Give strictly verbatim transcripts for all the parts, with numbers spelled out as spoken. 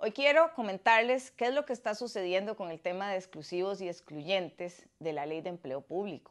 Hoy quiero comentarles qué es lo que está sucediendo con el tema de exclusivos y excluyentes de la Ley de Empleo Público.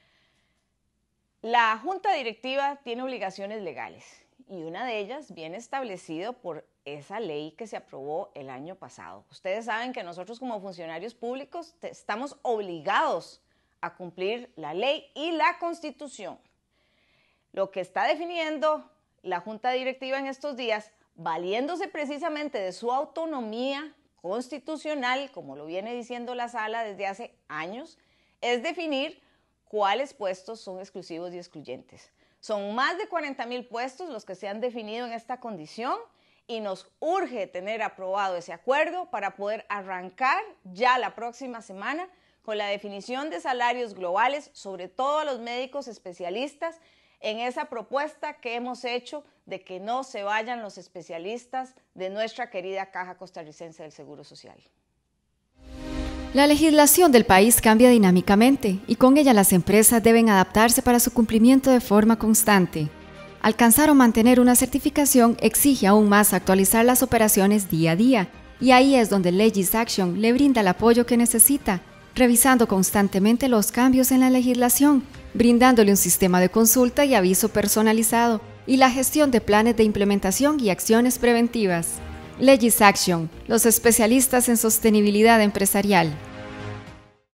La Junta Directiva tiene obligaciones legales y una de ellas viene establecido por esa ley que se aprobó el año pasado. Ustedes saben que nosotros como funcionarios públicos estamos obligados a cumplir la ley y la Constitución. Lo que está definiendo la Junta Directiva en estos días, valiéndose precisamente de su autonomía constitucional, como lo viene diciendo la Sala desde hace años, es definir cuáles puestos son exclusivos y excluyentes. Son más de cuarenta mil puestos los que se han definido en esta condición y nos urge tener aprobado ese acuerdo para poder arrancar ya la próxima semana con la definición de salarios globales, sobre todo a los médicos especialistas, en esa propuesta que hemos hecho de que no se vayan los especialistas de nuestra querida Caja Costarricense del Seguro Social. La legislación del país cambia dinámicamente y con ella las empresas deben adaptarse para su cumplimiento de forma constante. Alcanzar o mantener una certificación exige aún más actualizar las operaciones día a día, y ahí es donde LegisAction le brinda el apoyo que necesita, revisando constantemente los cambios en la legislación, brindándole un sistema de consulta y aviso personalizado, y la gestión de planes de implementación y acciones preventivas. LegisAction, los especialistas en sostenibilidad empresarial.